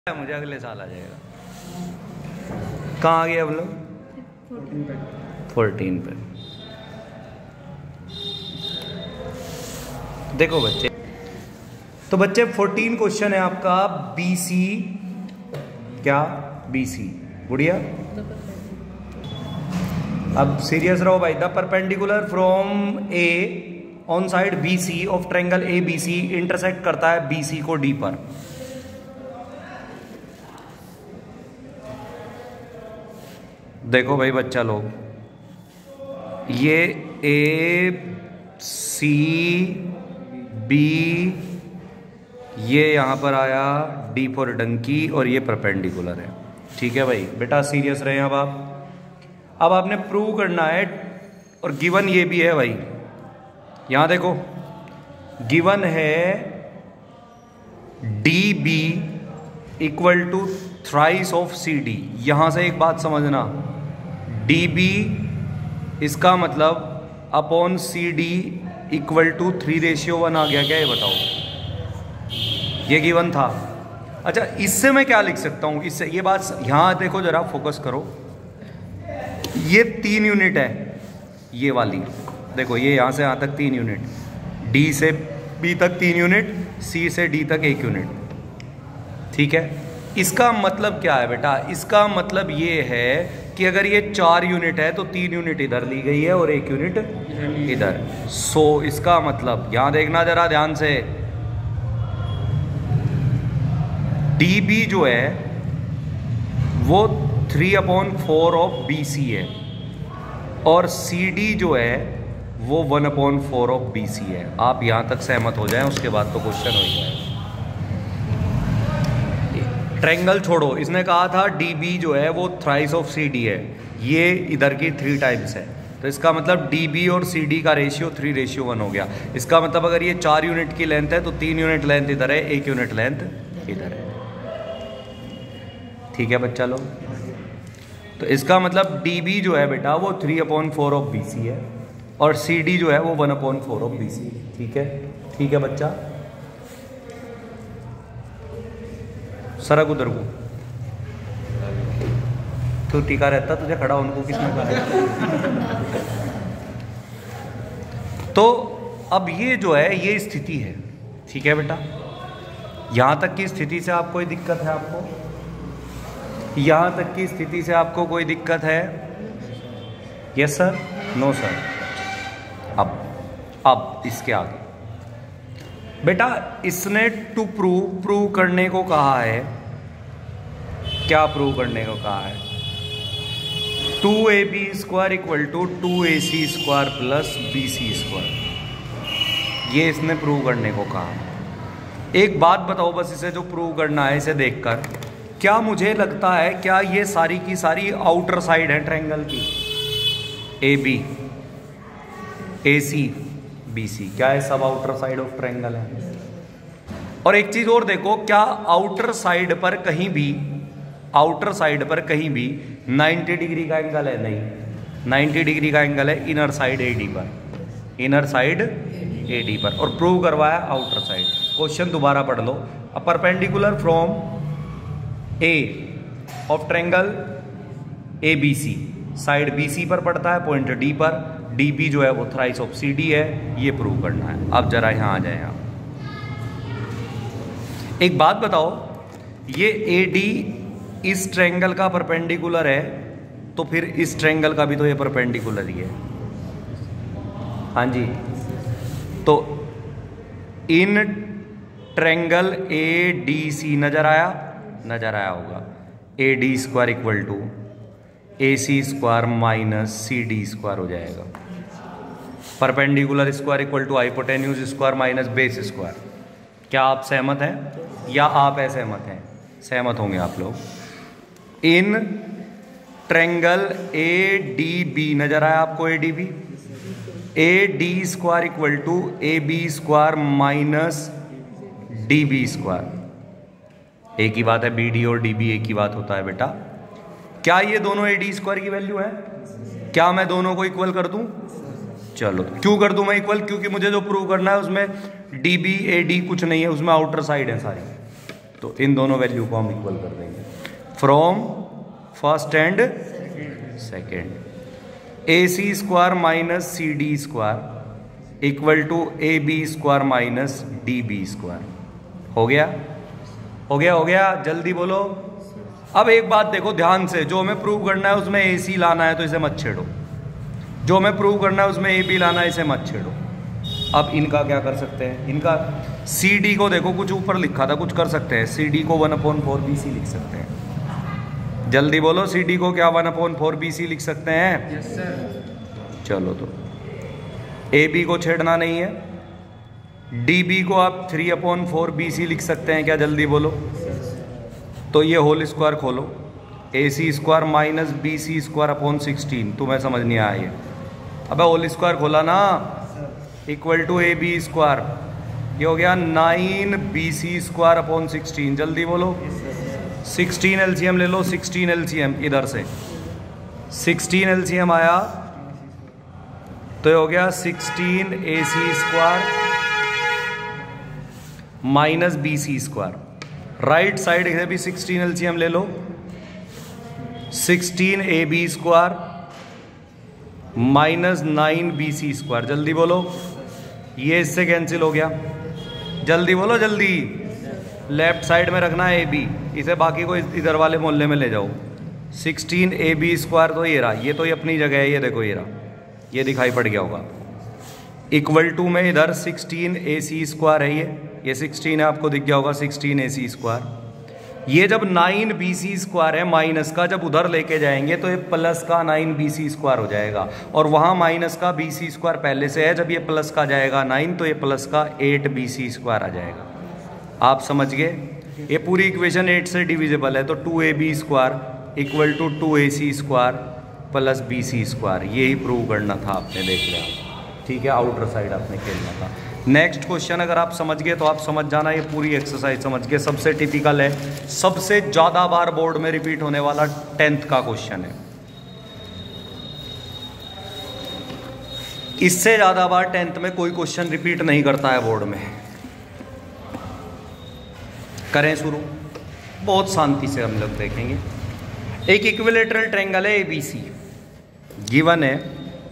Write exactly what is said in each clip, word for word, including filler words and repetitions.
मुझे अगले साल आ जाएगा। कहाँ आ गए अब लोग? फोर्टीन पे। देखो बच्चे, तो बच्चे फोर्टीन क्वेश्चन है आपका बीसी, क्या बीसी गुड़िया। अब सीरियस रहो भाई। The perpendicular from A on side BC of triangle A BC intersect करता है बीसी को डी पर। देखो भाई बच्चा लोग, ये ए सी बी, ये यहां पर आया डी फॉर डंकी, और ये परपेंडिकुलर है। ठीक है भाई बेटा, सीरियस रहे अब आप। अब आपने प्रूव करना है, और गिवन ये भी है भाई। यहां देखो गिवन है D B equal to thrice of C D. यहां से एक बात समझना, डी बी इसका मतलब upon C D equal to three ratio one आ गया क्या? ये बताओ, ये गिवन था। अच्छा, इससे मैं क्या लिख सकता हूं? इससे ये बात यहां देखो जरा, फोकस करो। ये तीन यूनिट है, ये वाली देखो, ये यहां से यहां तक तीन यूनिट, डी से बी तक तीन यूनिट, सी से डी तक एक यूनिट। ठीक है, इसका मतलब क्या है बेटा? इसका मतलब ये है कि अगर ये चार यूनिट है तो तीन यूनिट इधर ली गई है और एक यूनिट इधर। सो इसका मतलब यहां देखना जरा ध्यान से, डी बी जो है वो three upon four of B C है, और सी डी जो है वो one upon four of B C है। आप यहां तक सहमत हो जाएं, उसके बाद तो क्वेश्चन हो जाए। ट्रायंगल छोड़ो, इसने कहा था डी बी जो है वो थ्राइस ऑफ सी डी है, ये इधर की थ्री टाइम्स है। तो इसका मतलब डी बी और सी डी का रेशियो थ्री रेशियो वन हो गया। इसका मतलब अगर ये चार यूनिट की लेंथ है तो तीन यूनिट लेंथ इधर है, एक यूनिट लेंथ इधर है। ठीक है बच्चा लोग, तो इसका मतलब डी बी जो है बेटा वो three upon four of B C है, और सी डी जो है वो one upon four of B C. ठीक है, ठीक है बच्चा, सरक उधर को। तू टीका रहता, तुझे खड़ा उनको किसने कहा? तो अब ये जो है ये स्थिति है। ठीक है बेटा, यहां तक की स्थिति से आपको कोई दिक्कत है? आपको यहां तक की स्थिति से आपको कोई दिक्कत है? Yes sir, no sir. अब अब इसके आगे बेटा, इसने टू प्रूव प्रूव करने को कहा है। क्या प्रूव करने को कहा है? Two A B square equal to two A C square plus B C square, ये इसने प्रूव करने को कहा। एक बात बताओ बस, इसे जो प्रूव करना है इसे देखकर, क्या मुझे लगता है क्या ये सारी की सारी आउटर साइड है ट्रायंगल की? A B, A C, B सी, क्या है? सब आउटर साइड ऑफ ट्रायंगल है। और एक चीज और देखो, क्या आउटर साइड पर कहीं भी आउटर साइड पर कहीं भी नाइन्टी डिग्री का एंगल है? नहीं, नाइन्टी डिग्री का एंगल है इनर साइड ए डी पर, इनर साइड ए डी पर, और प्रूव करवाया आउटर साइड। क्वेश्चन दोबारा पढ़ लो। A perpendicular from A of triangle A B C, side B C पर पड़ता है, पॉइंट डी पर, डी बी जो है वो थ्राइस ऑफ सी डी है, ये प्रूव करना है। अब जरा यहां आ जाए आप। एक बात बताओ, ये ए डी इस ट्रायंगल का परपेंडिकुलर है, तो फिर इस ट्रायंगल का भी तो ये परपेंडिकुलर ही है। हाँ जी, तो इन ट्रायंगल ए डी सी नजर आया? नजर आया होगा। A D square equal to A C square minus C D square हो जाएगा। Perpendicular square equal to hypotenuse square minus base square. क्या आप सहमत हैं या आप असहमत हैं? सहमत होंगे आप लोग। In triangle A D B नजर आया आपको? A D B, A D square equal to A B square minus D B square. एक ही बात है, बी डी और डी बी एक ही बात होता है बेटा। क्या ये दोनों ए डी स्क्वायर की वैल्यू है? क्या मैं दोनों को इक्वल कर दूं? चलो, क्यों कर दूं मैं इक्वल? क्योंकि मुझे जो प्रूव करना है उसमें डी बी ए डी कुछ नहीं है, उसमें आउटर साइड है सारी। तो इन दोनों वैल्यू को हम इक्वल कर देंगे from first and second. A C square minus C D square equal to A B square minus D B square. हो गया हो गया हो गया जल्दी बोलो। अब एक बात देखो ध्यान से, जो हमें प्रूव करना है उसमें ए सी लाना है तो इसे मत छेड़ो, जो हमें प्रूव करना है उसमें ए बी लाना है, इसे मत छेड़ो। अब इनका क्या कर सकते हैं, इनका सी डी को देखो कुछ ऊपर लिखा था, कुछ कर सकते हैं। सी डी को one upon four B C लिख सकते हैं। जल्दी बोलो, सी डी को क्या one upon four B C लिख सकते हैं? Yes sir. चलो तो ए बी को छेड़ना नहीं है, डी बी को आप three upon four B C लिख सकते हैं क्या? जल्दी बोलो। तो ये होल स्क्वायर खोलो, A C square minus B C square upon sixteen. तुम्हें समझ नहीं आया ये? अबे होल स्क्वायर खोला ना, equal to A B square, ये हो गया nine B C square upon sixteen. जल्दी बोलो। सिक्सटीन एलसीएम ले लो, सिक्सटीन एलसीएम इधर से, सिक्सटीन एलसीएम आया तो ये हो गया sixteen A C square minus B C square. Right side है भी सिक्सटीन एलसीएम ले लो, sixteen A B square minus nine B C square. जल्दी बोलो, ये इससे कैंसिल हो गया। जल्दी बोलो जल्दी। लेफ्ट साइड में रखना है ए बी, इसे बाकी को इधर वाले मोहल्ले में ले जाओ। सिक्सटीन ए बी स्क्वायर तो ये रहा, ये तो ये अपनी जगह है, ये देखो ये रहा, ये दिखाई पड़ गया होगा। इक्वल टू में इधर सिक्सटीन ए सी स्क्वायर है, ये ये सिक्सटीन है, आपको दिख गया होगा सिक्सटीन ए सी स्क्वायर। ये जब नाइन बी सी स्क्वायर है माइनस का, जब उधर लेके जाएंगे तो ये प्लस का नाइन बी सी स्क्वायर हो जाएगा, और वहाँ माइनस का बी सी स्क्वायर पहले से है। जब ये प्लस का जाएगा नाइन तो ये प्लस का एट बी सी स्क्वायर आ जाएगा। आप समझ गए? ये पूरी इक्वेशन एट से डिविजिबल है, तो two A B square equal to two A C square plus B C square. यही प्रूव करना था आपने, देख लिया, ठीक है। आउटर साइड आपने खेलना था। नेक्स्ट क्वेश्चन अगर आप समझ गए तो आप समझ जाना, ये पूरी एक्सरसाइज समझ गए। सबसे टिपिकल है, सबसे ज़्यादा बार बोर्ड में रिपीट होने वाला टेंथ का क्वेश्चन है। इससे ज़्यादा बार टेंथ में कोई क्वेश्चन रिपीट नहीं करता है बोर्ड में। करें शुरू, बहुत शांति से हम लोग देखेंगे। एक इक्विलेटरल ट्रायंगल है ए बी सी, गिवन है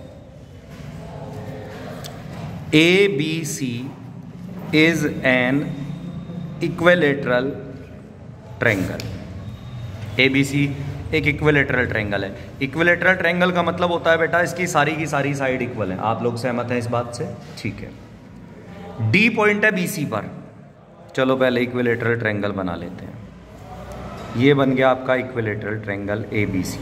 A B C is an equilateral triangle. A B C एक इक्विलेटरल ट्रायंगल है। इक्विलेटरल ट्रायंगल का मतलब होता है बेटा इसकी सारी की सारी साइड इक्वल है। आप लोग सहमत हैं इस बात से? ठीक है। डी पॉइंट है बी सी पर। चलो पहले इक्विलेटरल ट्रायंगल बना लेते हैं। ये बन गया आपका equilateral triangle A B C.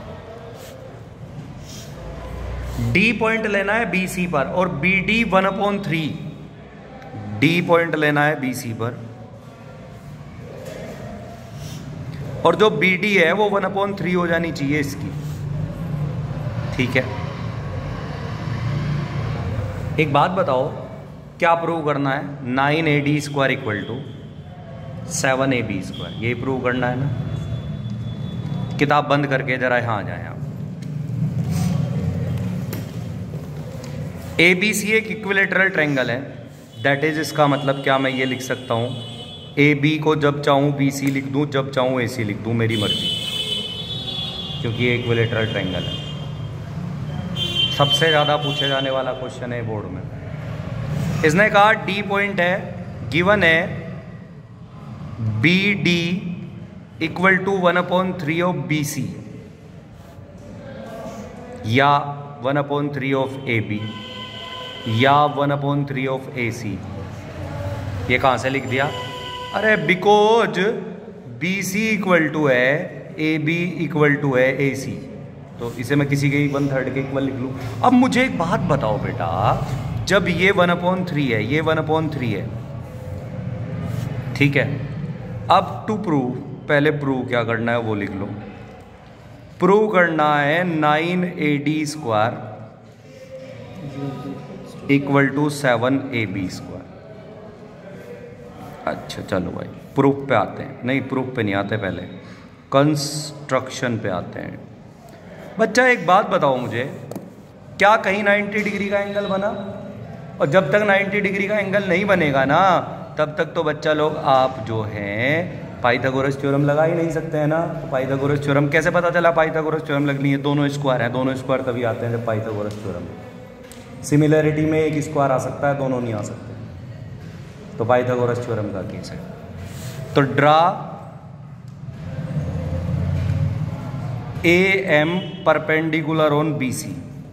D point लेना है बी सी पर, और B D one upon three, D point लेना है बी सी पर, और जो बी डी है वो वन अपॉन थ्री हो जानी चाहिए इसकी, ठीक है। एक बात बताओ, क्या प्रूव करना है? Nine A D square equal to seven A B square, यही प्रूव करना है ना। किताब बंद करके जरा यहाँ आ जाए आप। ए बी सी एक इक्विलेटरल ट्रायंगल है, दैट इज, इसका मतलब क्या मैं ये लिख सकता हूँ, ए बी को जब चाहूँ बी सी लिख दूँ, जब चाहूँ ए सी लिख दूँ, मेरी मर्जी, क्योंकि ये इक्विलेटरल ट्रायंगल है। सबसे ज़्यादा पूछे जाने वाला क्वेश्चन है बोर्ड में। इसने कहा डी पॉइंट है, गिवन है B D equal to one upon three of B C या one upon three of A B या one upon three of A C. ये कहाँ से लिख दिया? अरे because B C equal to है ए बी इक्वल टू है ए सी, तो इसे मैं किसी के वन थर्ड के इक्वल लिख लूँ। अब मुझे एक बात बताओ बेटा, जब ये वन अपॉन थ्री है, ये वन अपॉन थ्री है, ठीक है। अब टू प्रूव, पहले प्रूव क्या करना है वो लिख लो। प्रूव करना है nine A D square equal to seven A B square. अच्छा चलो भाई प्रूफ पे आते हैं। नहीं, प्रूफ पे नहीं आते, पहले कंस्ट्रक्शन पे आते हैं। बच्चा एक बात बताओ मुझे, क्या कहीं नाइन्टी डिग्री का एंगल बना? और जब तक नाइन्टी डिग्री का एंगल नहीं बनेगा ना, तब तक तो बच्चा लोग आप जो हैं पाइथागोरस थ्योरम लगा ही नहीं सकते हैं ना। तो पाइथागोरस थ्योरम कैसे पता चला पाइथागोरस थ्योरम लगनी है? दोनों स्क्वायर हैं, दोनों स्क्वायर तभी आते हैं जब पाइथागोरस थ्योरम। सिमिलरिटी में एक स्क्वायर आ सकता है, दोनों नहीं आ सकते, तो पाइथागोरस थ्योरम का केस है। तो draw A M perpendicular on B C.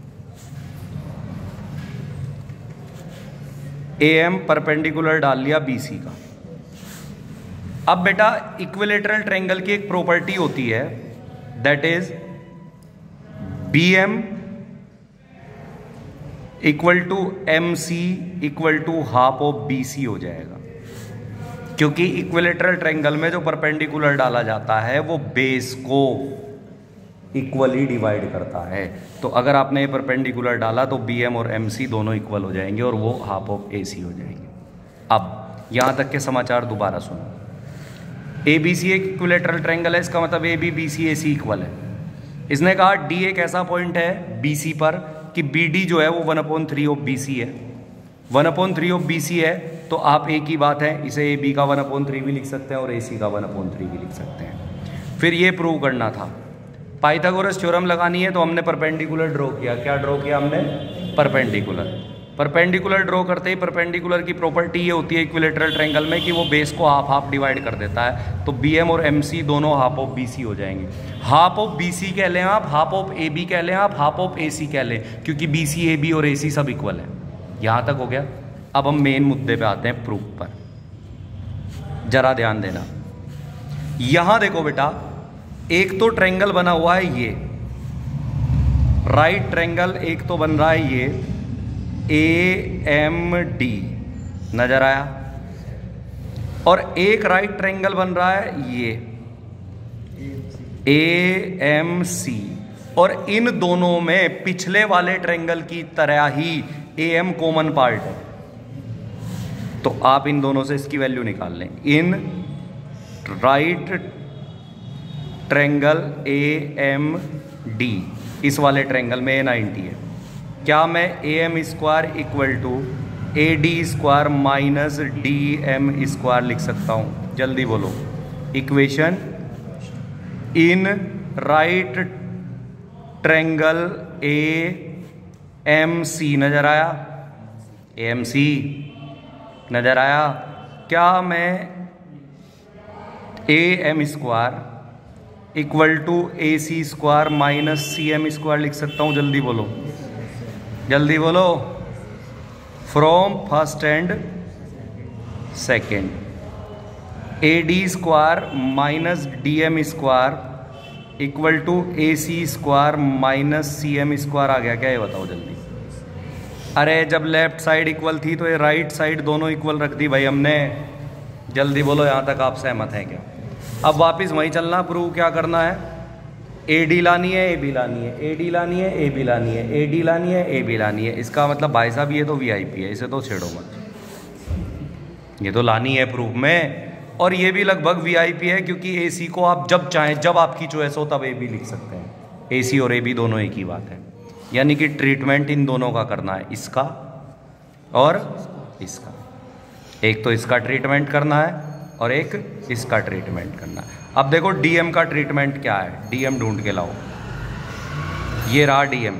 A M perpendicular डाल लिया बी सी का। अब बेटा इक्विलेटरल ट्रायंगल की एक प्रॉपर्टी होती है, that is B M equal to M C equal to half of B C हो जाएगा, क्योंकि इक्विलेटरल ट्रायंगल में जो परपेंडिकुलर डाला जाता है वो बेस को इक्वली डिवाइड करता है। तो अगर आपने ये परपेंडिकुलर डाला तो बी एम और एम सी दोनों इक्वल हो जाएंगे और वो हाफ ऑफ ए सी हो जाएंगे। अब यहां तक के समाचार दोबारा सुनो। ए बी सी एक इक्विलेटरल ट्रायंगल है, इसका मतलब A B B C A C equal है। इसने कहा डी एक ऐसा पॉइंट है बी सी पर कि बी डी जो है वो one upon three of B C है। One upon three of B C है तो आप एक ही बात है, इसे ए बी का वन अपॉन थ्री भी लिख सकते हैं और ए सी का वन अपॉन थ्री भी लिख सकते हैं। फिर ये प्रूव करना था, पाइथागोरस थ्योरम लगानी है, तो हमने परपेंडिकुलर ड्रॉ किया। क्या ड्रॉ किया हमने? परपेंडिकुलर। परपेंडिकुलर ड्रॉ करते ही परपेंडिकुलर की प्रॉपर्टी ये होती है इक्विलेटरल ट्रायंगल में कि वो बेस को हाफ हाफ डिवाइड कर देता है। तो बी एम और एम सी दोनों हाफ ऑफ बी सी हो जाएंगे। हाफ ऑफ बी सी कह लें आप, हाफ ऑफ ए बी कह लें आप, हाफ ऑफ ए सी कह लें, क्योंकि बी सी ए बी और ए सी सब इक्वल है। यहाँ तक हो गया। अब हम मेन मुद्दे पे आते हैं, प्रूफ पर। जरा ध्यान देना, यहां देखो बेटा, एक तो ट्रायंगल बना हुआ है ये राइट ट्रायंगल, एक तो बन रहा है ये ए एम डी, नजर आया? और एक राइट ट्रायंगल बन रहा है ये ए एम सी, और इन दोनों में पिछले वाले ट्रायंगल की तरह ही ए एम कॉमन पार्ट है। तो आप इन दोनों से इसकी वैल्यू निकाल लें। In right triangle A M D, इस वाले ट्रायंगल में ए नाइन्टी है, क्या मैं A M square equal to A D square minus D M square लिख सकता हूं? जल्दी बोलो। Equation in right triangle A M C, नजर आया? ए एम सी नजर आया? क्या मैं A M square equal to A C square minus C M square लिख सकता हूं? जल्दी बोलो, जल्दी बोलो। From first and second, A D square minus D M square equal to A C square minus C M square आ गया क्या? ये बताओ जल्दी। अरे जब लेफ्ट साइड इक्वल थी तो ये राइट साइड दोनों इक्वल रख दी भाई हमने। जल्दी बोलो, यहां तक आप सहमत हैं क्या? अब वापस वहीं चलना, प्रूव क्या करना है? ए डी लानी है, ए बी लानी है, ए डी लानी है, ए बी लानी है, ए डी लानी है, ए बी लानी है। इसका मतलब भाई साहब ये तो वी आई पी है, इसे तो छेड़ो मत, ये तो लानी है प्रूफ में। और ये भी लगभग वी आई पी है, क्योंकि ए सी को आप जब चाहें, जब आपकी चॉइस हो तब ए बी लिख सकते हैं। ए सी और ए बी दोनों एक ही बात है, यानी कि ट्रीटमेंट इन दोनों का करना है, इसका और इसका। एक तो इसका ट्रीटमेंट करना है और एक इसका ट्रीटमेंट करना है। अब देखो डीएम का ट्रीटमेंट क्या है, डीएम ढूंढ के लाओ। ये रहा डीएम।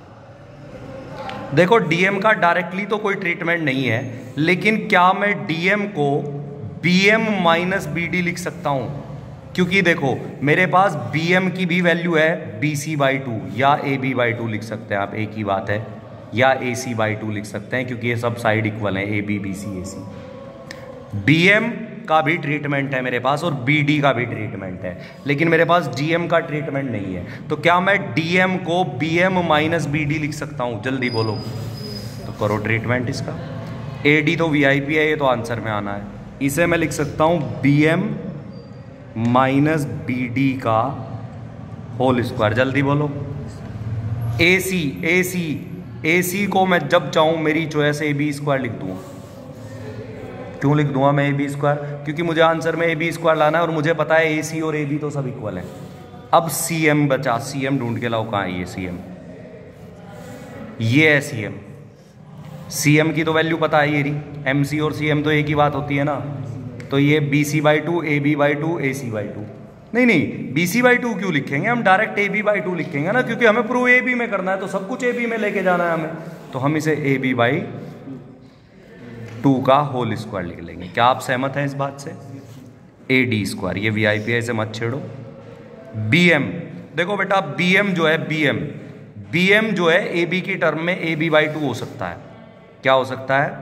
देखो डीएम का डायरेक्टली तो कोई ट्रीटमेंट नहीं है, लेकिन क्या मैं डीएम को बीएम माइनस बीडी लिख सकता हूं? क्योंकि देखो मेरे पास बीएम की भी वैल्यू है बी सी बाई टू, या ए बी बाई टू लिख सकते हैं आप, एक ही बात है, या ए सी बाई टू लिख सकते हैं, क्योंकि ये सब साइड इक्वल है, A B B C A C. BM का भी ट्रीटमेंट है मेरे पास और बीडी का भी ट्रीटमेंट है, लेकिन मेरे पास डीएम का ट्रीटमेंट नहीं है। तो क्या मैं डीएम को बीएम माइनस बीडी लिख सकता हूं? जल्दी बोलो। तो करो ट्रीटमेंट इसका। एडी तो वीआईपी है, ये तो आंसर में आना है। इसे मैं लिख सकता हूं बीएम माइनस बीडी का होल स्क्वायर। जल्दी बोलो। एसी एसी एसी को मैं जब चाहूं मेरी चॉइस ए बी स्क्वायर लिख दूंगा। क्यों लिख दूंगा मैं ए बी स्क्वायर? क्योंकि मुझे आंसर में ए बी स्क्वायर लाना है और मुझे पता है ए सी और ए बी तो सब इक्वल है। अब सी एम बचा, सी एम ढूंढ के लाओ, कहाँ है ये सी एम? ये है सी एम। सी एम की तो वैल्यू पता है ये रही, एम सी और सी एम तो एक ही बात होती है ना, तो ये B C by two, A B by two, A C by two, नहीं नहीं बी सी बाई टू क्यों लिखेंगे, हम direct A B by two लिखेंगे ना, क्योंकि हमें प्रूव ए बी में करना है, तो सब कुछ ए बी में लेके जाना है हमें, तो हम इसे ए बी बाई टू का होल स्क्वायर लिख लेंगे। क्या आप सहमत हैं इस बात से? ए डी स्क्वायर, ये वी आई पी है, इसे मत छेड़ो। बी एम, देखो बेटा बी एम जो है, बी एम बी एम जो है ए बी की टर्म में ए बी बाई टू हो सकता है। क्या हो सकता है?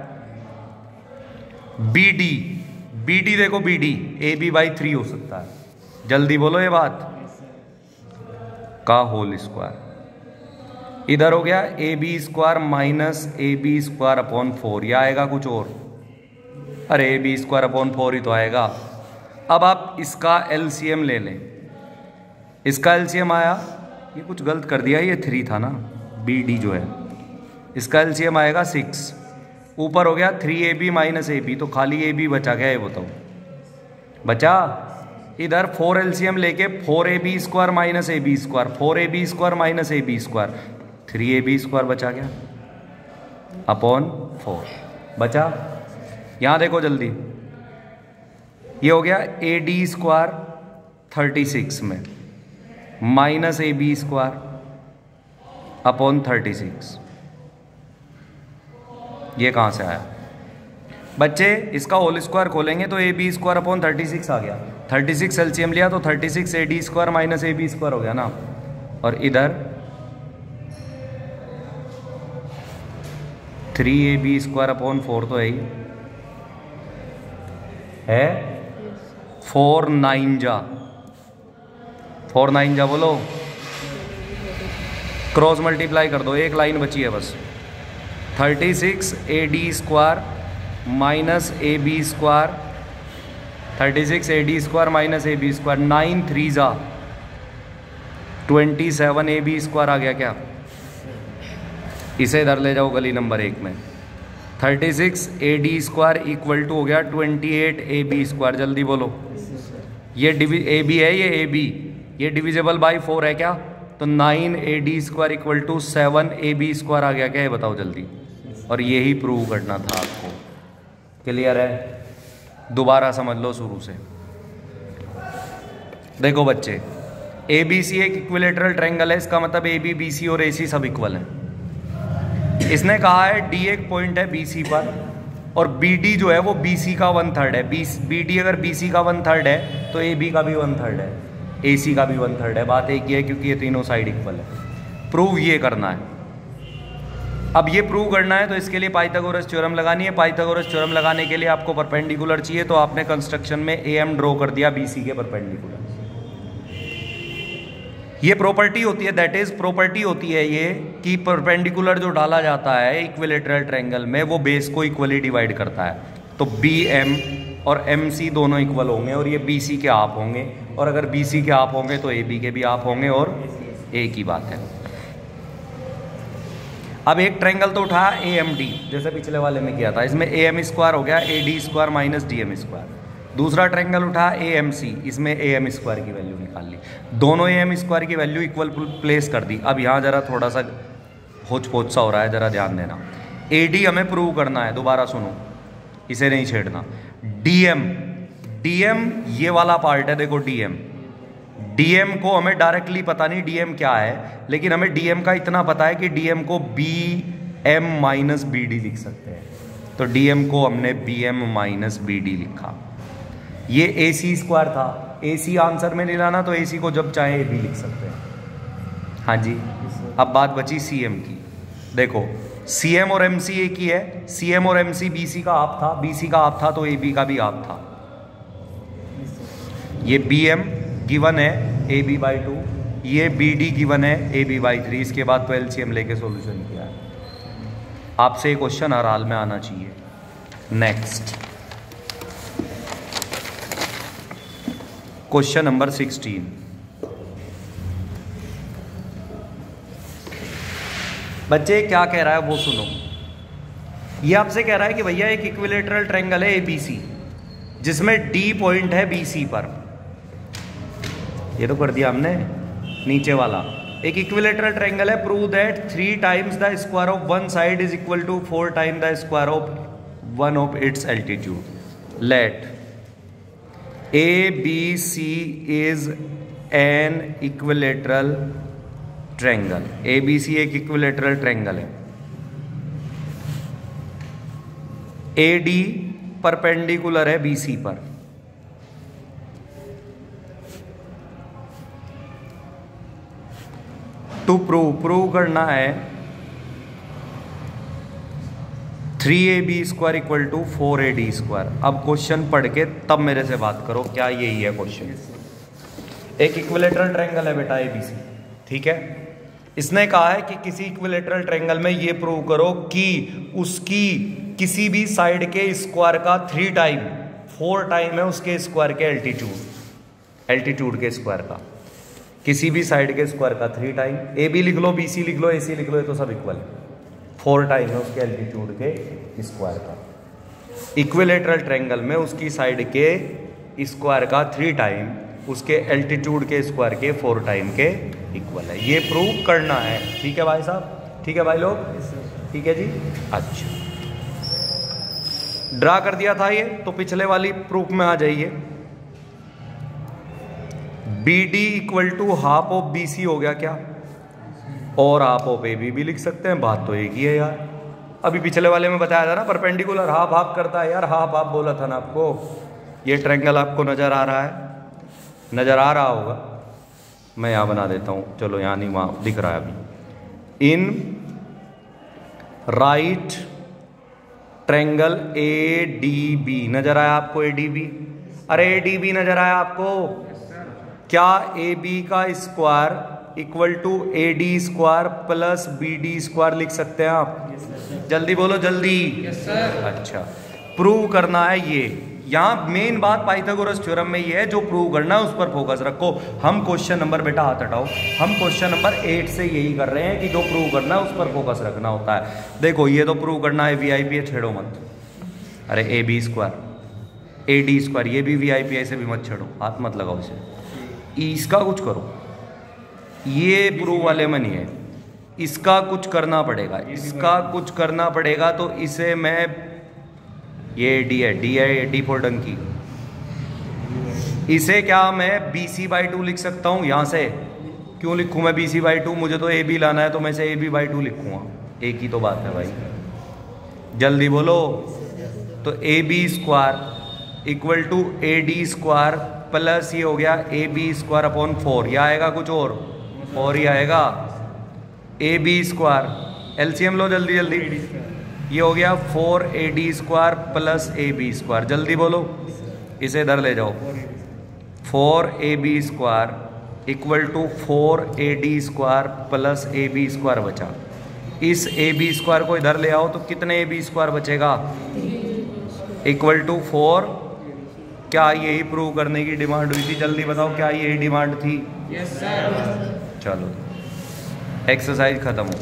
बी डी, बी डी देखो B D A B by three हो सकता है। जल्दी बोलो ये बात, का होल स्क्वायर। इधर हो गया A B square minus A B square upon four, या आएगा कुछ और? अरे A B square upon four ही तो आएगा। अब आप इसका एलसीएम ले लें, इसका एलसीएम आया, ये कुछ गलत कर दिया, ये थ्री था ना, बी डी जो है, इसका एलसीएम आएगा सिक्स, ऊपर हो गया three A B minus A B, तो खाली ए बी बचा गया, ये बताओ बचा। इधर फोर एलसीएम लेके four A B square minus A B square, four A B square minus A B square, three A B square बचा गया अपॉन फोर बचा। यहां देखो जल्दी, ये हो गया A D square thirty six में minus A B square upon thirty six, ये कहां से आया बच्चे? इसका होल स्क्वायर खोलेंगे तो A B square upon thirty six आ गया, थर्टी सिक्स एलसीएम लिया तो thirty six A D square minus A B square हो गया ना, और इधर three A B square upon four तो है ही है, फोर नाइन जा, फोर नाइन जा बोलो, क्रॉस मल्टीप्लाई कर दो, एक लाइन बची है बस, thirty six A D square minus A B square, thirty six A D square minus A B square, nine three जा twenty seven A B square आ गया क्या? इसे इधर ले जाओ गली नंबर एक में, thirty six A D square equal to हो गया twenty eight A B square, जल्दी बोलो। ये डिवि ए बी है, ये ए बी, ये डिविजिबल बाई फोर है क्या? तो nine A D square equal to seven A B square आ गया क्या? ये बताओ जल्दी। और यही प्रूव करना था आपको, क्लियर है? दोबारा समझ लो शुरू से। देखो बच्चे, ए बी सी एक इक्विलेटरल ट्रायंगल है, इसका मतलब ए बी बी सी और ए सी सब इक्वल हैं। इसने कहा है डी एक पॉइंट है बी सी पर, और बी डी जो है वो बी सी का वन थर्ड है। बी बी डी अगर बी सी का वन थर्ड है तो ए बी का भी वन थर्ड है, ए सी का भी वन थर्ड है। बात एक ही है, क्योंकि ये तीनों साइड इक्वल है। प्रूव ये करना है। अब ये प्रूव करना है तो इसके लिए पाइथागोरस थ्योरम लगानी है। पाइथागोरस थ्योरम लगाने के लिए आपको परपेंडिकुलर चाहिए, तो आपने कंस्ट्रक्शन में ए एम ड्रॉ कर दिया बी सी के परपेंडिकुलर। ये प्रॉपर्टी होती है, दैट इज प्रॉपर्टी होती है ये कि परपेंडिकुलर जो डाला जाता है इक्विलेटरल ट्रायंगल में वो बेस को इक्वली डिवाइड करता है। तो बी एम और एम सी दोनों इक्वल होंगे, और ये बी सी के आप होंगे, और अगर बी सी के आप होंगे तो ए बी के भी आप होंगे, और एक ही बात है। अब एक ट्रायंगल तो उठा ए एम डी, जैसे पिछले वाले में किया था, इसमें ए एम स्क्वायर हो गया A D square minus D M square. दूसरा ट्रायंगल उठा ए एम सी, इसमें ए एम स्क्वायर की वैल्यू निकाल ली, दोनों ए एम स्क्वायर की वैल्यू इक्वल प्लेस कर दी। अब यहाँ जरा थोड़ा सा होच पोच सा हो रहा है, जरा ध्यान देना। ए डी हमें प्रूव करना है, दोबारा सुनो, इसे नहीं छेड़ना। डी एम, डी एम ये वाला पार्ट है, देखो डी एम, डी एम को हमें डायरेक्टली पता नहीं डी एम क्या है, लेकिन हमें डी एम का इतना पता है कि डी एम को B M minus B D लिख सकते हैं। तो डी एम को हमने B M minus B D लिखा। ये ए सी स्क्वायर था, ए सी आंसर में नहीं लाना, तो ए सी को जब चाहे ए बी लिख सकते हैं। हाँ जी, अब बात बची सी एम की। देखो सी एम और एम सी एक ही है, सी एम और एम सी बी सी का आप था, बी सी का आप था तो ए बी का भी आप था। ये बी एम गिवन है ए बी बाई टू, ये बी डी गिवन है ए बी बाई थ्री। इसके बाद तो एल सी एम लेके सोल्यूशन किया है। आपसे एक क्वेश्चन हर हाल में आना चाहिए। Next question number sixteen. बच्चे क्या कह रहा है वो सुनो। ये आपसे कह रहा है कि भैया एक इक्विलेटरल ट्रायंगल है ए बी सी, जिसमें डी पॉइंट है बी सी पर। ये तो कर दिया हमने नीचे वाला, एक इक्विलेटरल ट्रायंगल है, prove that three times the square of one side is equal to four time the square of one of its altitude. Let A B C is an equilateral triangle. A B C एक equilateral triangle है। A D perpendicular है B C पर। To prove prove करना है three A B square equal to four A D square. अब question पढ़ के तब मेरे से बात करो, क्या यही है क्वेश्चन? एक इक्विलेटरल ट्रायंगल है बेटा ए बी सी, ठीक है। इसने कहा है कि किसी इक्विलेटरल ट्रायंगल में ये प्रूव करो कि उसकी किसी भी साइड के स्क्वायर का थ्री टाइम, फोर टाइम है उसके स्क्वायर के एल्टीट्यूड, एल्टीट्यूड के स्क्वायर का, किसी भी साइड के स्क्वायर का थ्री टाइम। ए बी लिख लो, बी सी लिख लो, ए सी लिख लो, ये तो सब इक्वल है। फोर टाइम है उसके एल्टीट्यूड के स्क्वायर का। इक्विलेटरल ट्रायंगल में उसकी साइड के स्क्वायर का थ्री टाइम उसके एल्टीट्यूड के स्क्वायर के फोर टाइम के इक्वल है। ये प्रूव करना है, ठीक है भाई साहब, ठीक है भाई लोग, ठीक है जी। अच्छा, ड्रा कर दिया था ये, तो पिछले वाली प्रूफ में आ जाइए। B D equal to half of B C हो गया क्या, और हाफ ऑफ ए बी भी लिख सकते हैं, बात तो एक ही है यार। अभी पिछले वाले में बताया था ना, परपेंडिकुलर हाफ हाफ करता है यार, हाफ हाफ बोला था ना आपको। ये ट्रायंगल आपको नजर आ रहा है, नजर आ रहा होगा, मैं यहाँ बना देता हूँ, चलो यहाँ नहीं, वहाँ दिख रहा है अभी। In right triangle A D B, नजर आया आपको ए डी बी? अरे ए डी बी नजर आया आपको? क्या ए बी का square equal to A D square plus B D square लिख सकते हैं आप? yes, जल्दी बोलो जल्दी। yes, अच्छा, प्रूव करना है ये। यहाँ मेन बात पाइथागोरस थ्योरम में ये है, जो प्रूव करना है उस पर फोकस रखो। हम क्वेश्चन नंबर, बेटा हाथ हटाओ, हम क्वेश्चन नंबर एट से यही कर रहे हैं कि जो प्रूव करना है उस पर फोकस रखना होता है। देखो ये तो प्रूव करना है, वी आई पी है, छेड़ो मत। अरे A B square A D square, ये भी वी आई पी है, इसे भी मत छेड़ो, हाथ मत लगाओ इसे, इसका कुछ करो। ये प्रूव वाले में नहीं है, इसका कुछ करना पड़ेगा, इसका कुछ करना पड़ेगा। तो इसे मैं, ये डी है, डी है, डी फॉर डंकी, इसे क्या मैं बी सी बाई टू लिख सकता हूँ? यहाँ से क्यों लिखूँ मैं बी सी बाई टू? मुझे तो ए बी लाना है, तो मैं इसे ए बी बाई टू लिखूँगा। एक ही तो बात है भाई, जल्दी बोलो। तो A B square equal to A D square plus ये हो गया A B square upon four, यह आएगा कुछ और, फोर ही आएगा। ए बी स्क्वायर एलसीएम लो जल्दी जल्दी, ये हो गया four A D square plus A B square, जल्दी बोलो, इसे इधर ले जाओ। Four A B square equal to four A D square plus A B square बचा। इस ए बी स्क्वायर को इधर ले आओ तो कितने ए बी स्क्वायर बचेगा? Equal to four. क्या यही प्रूव करने की डिमांड हुई थी? जल्दी बताओ, क्या यही डिमांड थी? Yes sir. चलो एक्सरसाइज खत्म हो,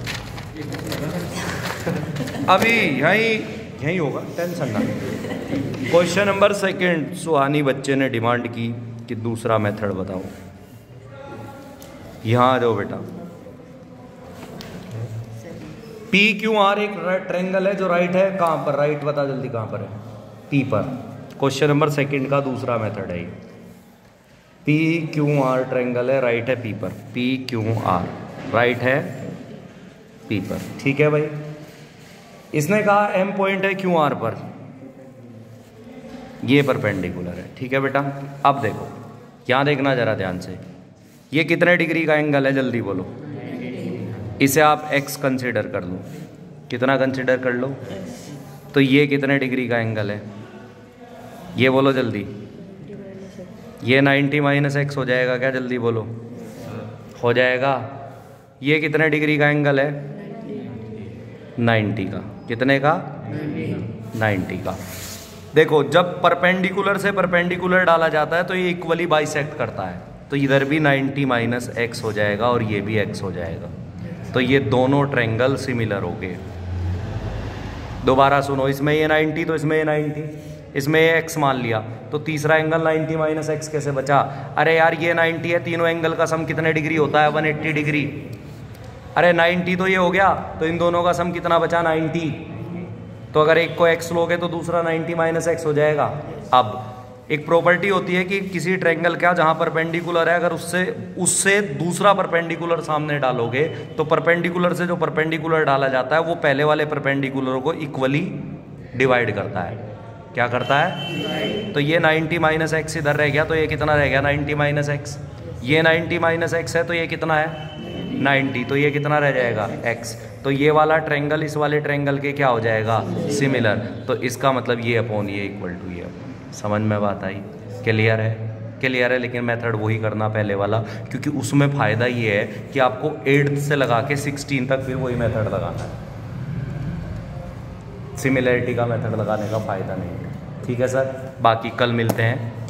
अभी यहीं यहीं होगा, टेंशन ना। क्वेश्चन नंबर सेकंड, सुहानी बच्चे ने डिमांड की कि दूसरा मेथड बताओ। यहाँ आ जाओ बेटा। पी क्यू आर एक ट्रायंगल है जो राइट है, कहाँ पर? राइट बता जल्दी, कहाँ पर है? पी पर। क्वेश्चन नंबर सेकंड का दूसरा मेथड है ये। पी क्यू आर ट्रायंगल है, राइट है पी पर, पी क्यू आर राइट है पी पर, ठीक है भाई। इसने कहा एम पॉइंट है क्यू आर पर, ये परपेंडिकुलर है, ठीक है बेटा। अब देखो यहाँ देखना जरा ध्यान से, ये कितने डिग्री का एंगल है? जल्दी बोलो। इसे आप एक्स कंसिडर कर लो, कितना कंसिडर कर लो? तो ये कितने डिग्री का एंगल है? ये बोलो जल्दी। ये नाइन्टी माइनस एक्स हो जाएगा क्या? जल्दी बोलो। हो जाएगा। ये कितने डिग्री का एंगल है? नाइन्टी का। कितने का? नाइन्टी का। देखो जब परपेंडिकुलर से परपेंडिकुलर डाला जाता है तो ये इक्वली बाइसेक्ट करता है, तो इधर भी नाइन्टी माइनस एक्स हो जाएगा और ये भी एक्स हो जाएगा, तो ये दोनों ट्रायंगल सिमिलर हो गए। दोबारा सुनो, इसमें ये नाइन्टी तो इसमें ये नाइन्टी, इसमें ये एक्स मान लिया, तो तीसरा एंगल नाइन्टी माइनस एक्स कैसे बचा? अरे यार ये नाइन्टी है, तीनों एंगल का सम कितने डिग्री होता है? One eighty degree. अरे नाइन्टी तो ये हो गया, तो इन दोनों का सम कितना बचा? नाइन्टी। तो अगर एक को एक्स लोगे तो दूसरा नाइन्टी माइनस एक्स हो जाएगा। अब एक प्रॉपर्टी होती है कि किसी ट्रायंगल का जहां परपेंडिकुलर है, अगर उससे उससे दूसरा परपेंडिकुलर सामने डालोगे तो परपेंडिकुलर से जो परपेंडिकुलर डाला जाता है वो पहले वाले परपेंडिकुलर को इक्वली डिवाइड करता है। क्या करता है? तो ये नाइन्टी माइनस एक्स इधर रह गया, तो ये कितना रह गया? Ninety minus x. ये नाइन्टी माइनस एक्स है, तो ये कितना है? नाइन्टी। तो ये कितना रह जाएगा? x। तो ये वाला ट्रायंगल इस वाले ट्रायंगल के क्या हो जाएगा? सिमिलर। तो इसका मतलब ये अपॉन ये इक्वल टू ये। समझ में बात आई? क्लियर है? क्लियर है। लेकिन मेथड वही करना पहले वाला, क्योंकि उसमें फ़ायदा ये है कि आपको एट्थ से लगा के सिक्सटीन तक फिर वही मेथड लगाना है। सिमिलरिटी का मेथड लगाने का फ़ायदा नहीं है। ठीक है सर, बाकी कल मिलते हैं।